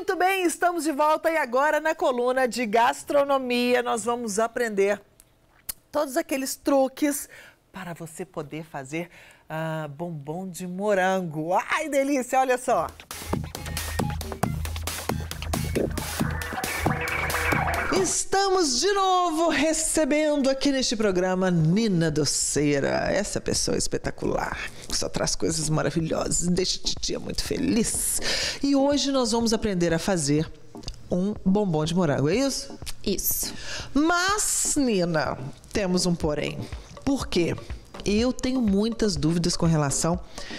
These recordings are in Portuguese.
Muito bem, estamos de volta e agora na coluna de gastronomia nós vamos aprender todos aqueles truques para você poder fazer bombom de morango. Ai, delícia, olha só! Estamos de novo recebendo aqui neste programa Nina Doceira, essa pessoa espetacular, que só traz coisas maravilhosas, deixa a titia muito feliz. E hoje nós vamos aprender a fazer um bombom de morango, é isso? Isso. Mas, Nina, temos um porém. Por quê? Eu tenho muitas dúvidas com relação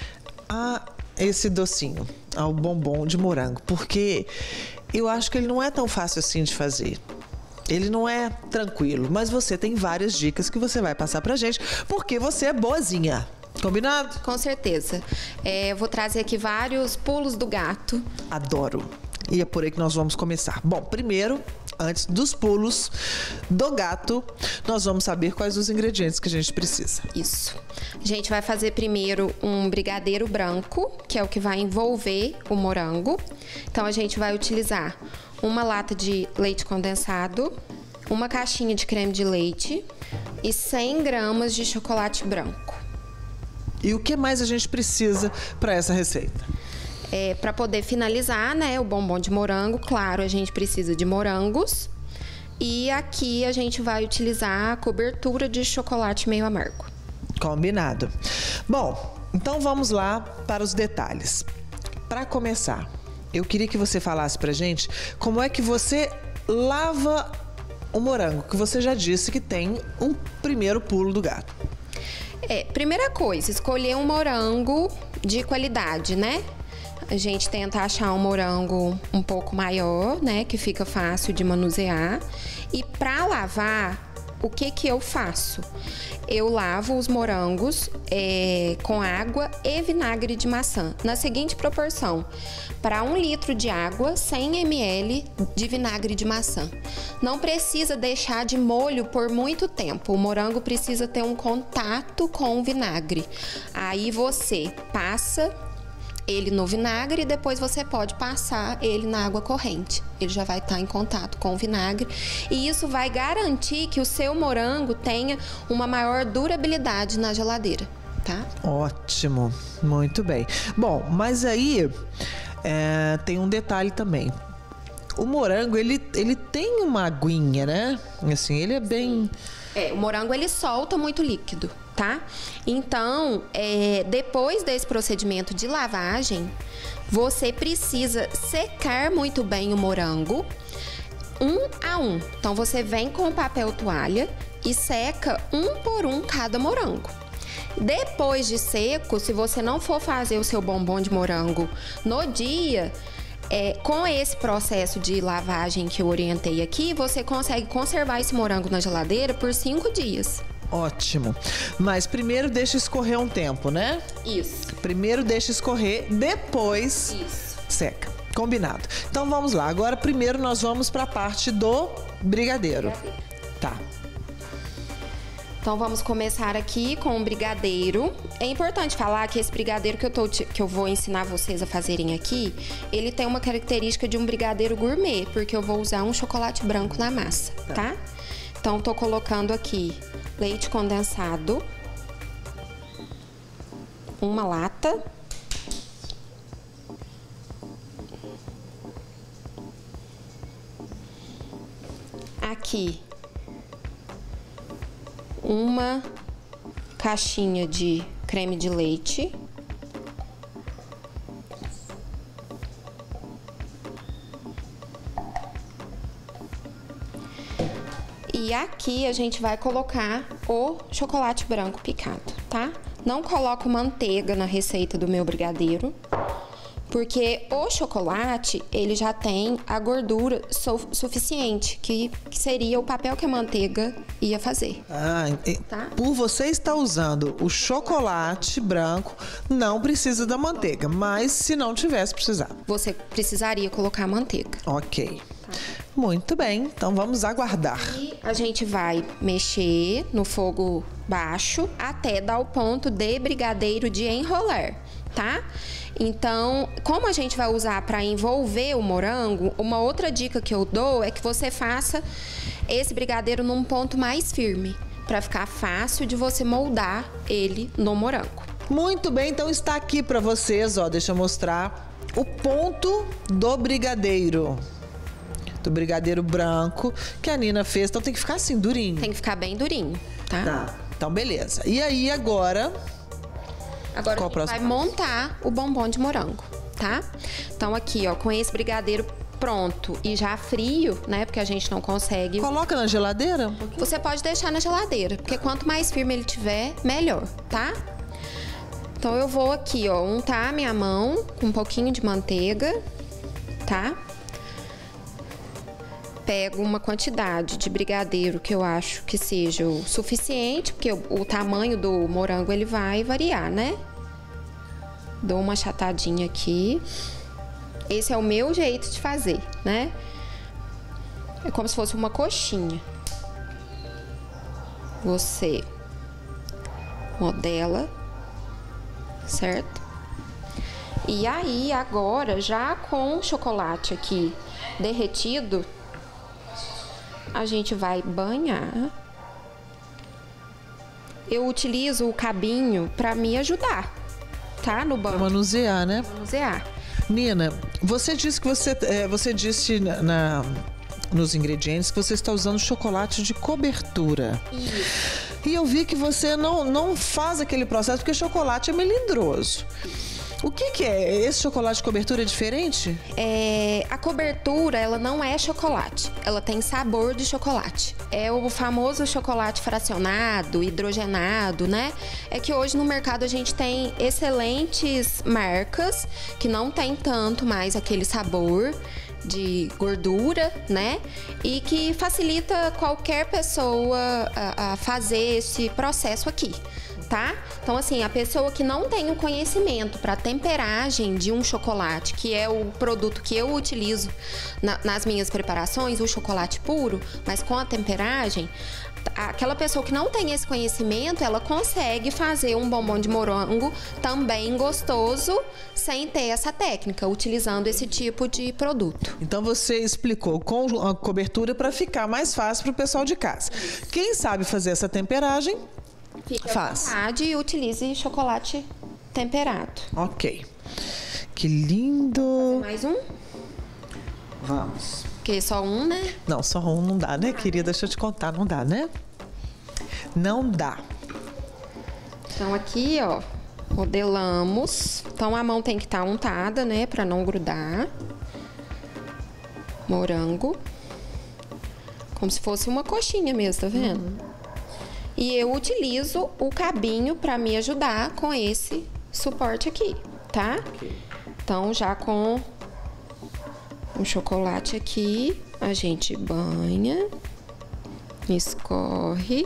a esse docinho, ao bombom de morango, porque eu acho que ele não é tão fácil assim de fazer. Ele não é tranquilo, mas você tem várias dicas que você vai passar pra gente, porque você é boazinha. Combinado? Com certeza. Eu vou trazer aqui vários pulos do gato. Adoro. E é por aí que nós vamos começar. Bom, primeiro, antes dos pulos do gato, nós vamos saber quais os ingredientes que a gente precisa. Isso. A gente vai fazer primeiro um brigadeiro branco, que é o que vai envolver o morango. Então, a gente vai utilizar uma lata de leite condensado, uma caixinha de creme de leite e 100 gramas de chocolate branco. E o que mais a gente precisa para essa receita? Para poder finalizar, né, o bombom de morango, claro, a gente precisa de morangos. E aqui a gente vai utilizar a cobertura de chocolate meio amargo. Combinado. Bom, então vamos lá para os detalhes. Para começar, eu queria que você falasse pra gente como é que você lava o morango, que você já disse que tem um primeiro pulo do gato. Primeira coisa, escolher um morango de qualidade, né? A gente tenta achar um morango um pouco maior, né? Que fica fácil de manusear. E para lavar, o que eu faço? Eu lavo os morangos com água e vinagre de maçã, na seguinte proporção: para 1 litro de água, 100 ml de vinagre de maçã. Não precisa deixar de molho por muito tempo, o morango precisa ter um contato com o vinagre. Aí você passa ele no vinagre e depois você pode passar ele na água corrente. Ele já vai estar em contato com o vinagre e isso vai garantir que o seu morango tenha uma maior durabilidade na geladeira, tá? Ótimo, muito bem. Bom, mas aí tem um detalhe também. O morango, ele tem uma aguinha, né? Assim, ele é bem... O morango, ele solta muito líquido, tá? Então, depois desse procedimento de lavagem, você precisa secar muito bem o morango, 1 a 1. Então, você vem com o papel toalha e seca 1 por 1 cada morango. Depois de seco, se você não for fazer o seu bombom de morango no dia, com esse processo de lavagem que eu orientei aqui, você consegue conservar esse morango na geladeira por 5 dias. Ótimo. Mas primeiro deixa escorrer um tempo, né? Isso. Primeiro deixa escorrer, depois seca. Combinado. Então vamos lá. Agora primeiro nós vamos para a parte do brigadeiro. Tá. Então vamos começar aqui com o brigadeiro. É importante falar que esse brigadeiro que eu vou ensinar vocês a fazerem aqui, ele tem uma característica de um brigadeiro gourmet, porque eu vou usar um chocolate branco na massa, tá? Então tô colocando aqui leite condensado, uma lata, aqui uma caixinha de creme de leite, e aqui a gente vai colocar o chocolate branco picado, tá? Não coloco manteiga na receita do meu brigadeiro, porque o chocolate, ele já tem a gordura suficiente, que seria o papel que a manteiga ia fazer. Tá? Por você estar usando o chocolate branco, não precisa da manteiga, mas se não tivesse, precisava. Você precisaria colocar manteiga. Ok. Muito bem, então vamos aguardar. E a gente vai mexer no fogo baixo até dar o ponto de brigadeiro de enrolar. tá? Então, como a gente vai usar para envolver o morango, uma outra dica que eu dou é que você faça esse brigadeiro num ponto mais firme, para ficar fácil de você moldar ele no morango. Muito bem, então está aqui para vocês, ó, deixa eu mostrar o ponto do brigadeiro. Do brigadeiro branco que a Nina fez, então tem que ficar assim, durinho. Tem que ficar bem durinho, tá? Tá, então beleza. E aí agora... Agora a gente vai montar o bombom de morango, tá? Então aqui, ó, com esse brigadeiro pronto e já frio, né? Porque a gente não consegue... Coloca na geladeira? Você pode deixar na geladeira, porque quanto mais firme ele tiver, melhor, tá? Então eu vou aqui, ó, untar a minha mão com um pouquinho de manteiga, tá? Pego uma quantidade de brigadeiro que eu acho que seja o suficiente, porque o tamanho do morango ele vai variar, né? Dou uma achatadinha aqui. Esse é o meu jeito de fazer, né? É como se fosse uma coxinha. Você modela, certo? E aí, agora, já com o chocolate aqui derretido, a gente vai banhar. Eu utilizo o cabinho para me ajudar, tá? No banho. Pra manusear, né? Manusear. Nina, você disse que você disse nos ingredientes que você está usando chocolate de cobertura. Isso. E eu vi que você não faz aquele processo porque chocolate é melindroso. O que é? Esse chocolate de cobertura é diferente? A cobertura, ela não é chocolate. Ela tem sabor de chocolate. É o famoso chocolate fracionado, hidrogenado, né? É que hoje no mercado a gente tem excelentes marcas que não tem tanto mais aquele sabor de gordura, né? E que facilita qualquer pessoa a fazer esse processo aqui. Tá? Então, assim, a pessoa que não tem o conhecimento para temperagem de um chocolate, que é o produto que eu utilizo nas minhas preparações, o chocolate puro, mas com a temperagem, aquela pessoa que não tem esse conhecimento, ela consegue fazer um bombom de morango também gostoso, sem ter essa técnica, utilizando esse tipo de produto. Então você explicou com a cobertura para ficar mais fácil para o pessoal de casa. Quem sabe fazer essa temperagem, fica faz. à vontade e utilize chocolate temperado. Ok. Que lindo. Mais um? Vamos. Porque só um, né? Não, só um não dá, né, querida? Deixa eu te contar, não dá, né? Não dá. Então aqui, ó, modelamos. Então a mão tem que estar untada, né, para não grudar. Morango. Como se fosse uma coxinha mesmo, tá vendo? Uhum. E eu utilizo o cabinho para me ajudar com esse suporte aqui, tá? Okay. Então, já com o chocolate aqui, a gente banha, escorre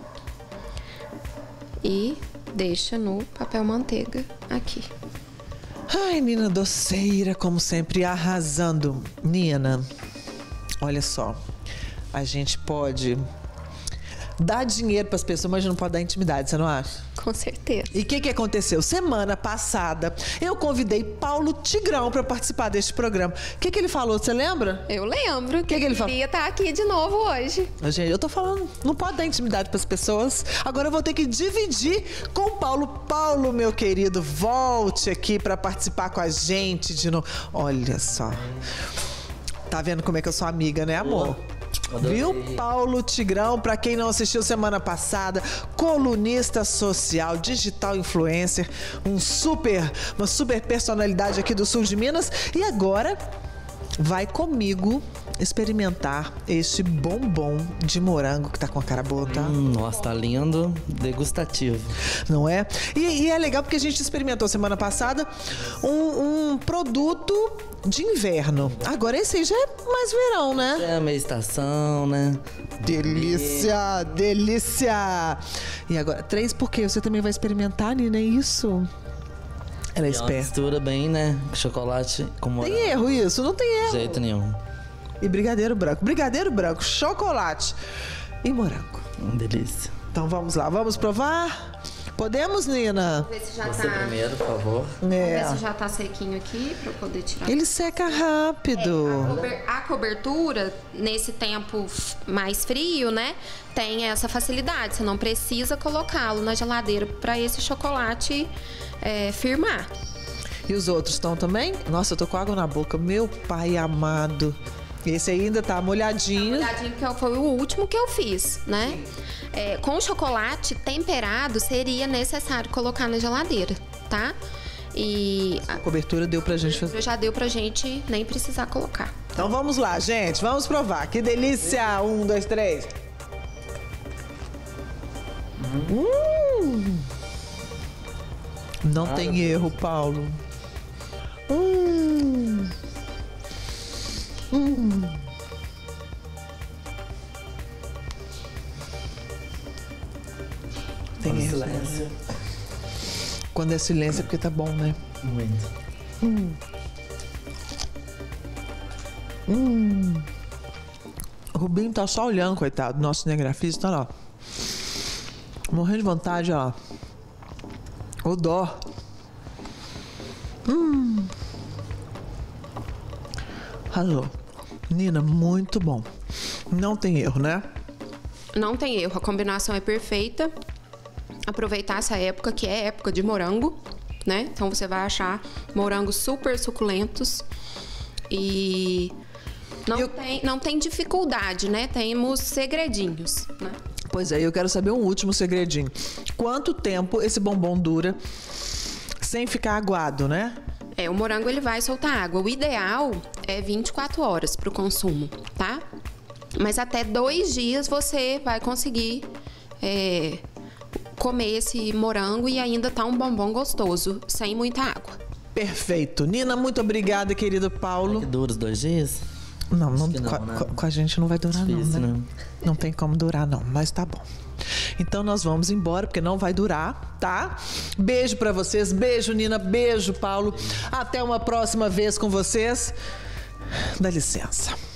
e deixa no papel manteiga aqui. Ai, Nina doceira, como sempre, arrasando. Nina, olha só, a gente pode dar dinheiro para as pessoas, mas não pode dar intimidade, você não acha? Com certeza. E o que aconteceu? Semana passada, eu convidei Paulo Tigrão para participar deste programa. O que ele falou, você lembra? Eu lembro. Que ele falou? Queria estar aqui de novo hoje. Gente, eu tô falando, não pode dar intimidade para as pessoas. Agora eu vou ter que dividir com o Paulo. Paulo, meu querido, volte aqui para participar com a gente de novo. Olha só. Tá vendo como é que eu sou amiga, né, amor? Adorei. Viu? Paulo Tigrão, para quem não assistiu semana passada, colunista social, digital influencer, uma super personalidade aqui do sul de Minas. E agora vai comigo experimentar este bombom de morango que tá com a cara boa, tá? Nossa, tá lindo, degustativo. Não é? E é legal porque a gente experimentou semana passada um produto de inverno. Agora esse aí já é mais verão, né? É a meia estação, né? Delícia, delícia! E agora, 3 porque você também vai experimentar, Nina, é isso? Ela é esperta. Uma mistura bem, né? Chocolate com morango. Tem erro isso? Não tem erro. De jeito nenhum. E brigadeiro branco. Brigadeiro branco, chocolate e morango. Delícia. Então vamos lá, vamos provar? Podemos, Nina? Ver se já Você tá. primeiro, por favor. Ver se já tá sequinho aqui pra eu poder tirar. Ele seca rápido. A cobertura, nesse tempo mais frio, né? Tem essa facilidade. Você não precisa colocá-lo na geladeira para esse chocolate firmar. E os outros estão também? Nossa, eu tô com água na boca. Meu pai amado. Esse ainda tá molhadinho. Molhadinho, que foi o último que eu fiz, né? Com o chocolate temperado, seria necessário colocar na geladeira, tá? E A cobertura deu pra gente fazer. já deu pra gente nem precisar colocar. Então vamos lá, gente. Vamos provar. Que delícia! 1, 2, 3. Não tem erro, Paulo. Tem erro. Silêncio. Quando é silêncio é porque tá bom, né? Muito. O Rubinho tá só olhando, coitado. Nosso cinegrafista tá lá. Morrendo de vontade, ó. O dó. Alô. Nina, muito bom. Não tem erro, né? Não tem erro, a combinação é perfeita. Aproveitar essa época, que é época de morango, né? Então você vai achar morangos super suculentos e não tem dificuldade, né? Temos segredinhos, né? Pois é, eu quero saber um último segredinho. Quanto tempo esse bombom dura sem ficar aguado, né? O morango ele vai soltar água. O ideal é 24 horas para o consumo, tá? Mas até 2 dias você vai conseguir comer esse morango e ainda tá um bombom gostoso, sem muita água. Perfeito. Nina, muito obrigada, querido Paulo. Que dura os 2 dias? Não, que não, né? com a gente não vai durar Difícil, não, né? né? Não tem como durar não, mas tá bom. Então nós vamos embora, porque não vai durar, tá? Beijo pra vocês, beijo Nina, beijo Paulo. Até uma próxima vez com vocês. Dá licença.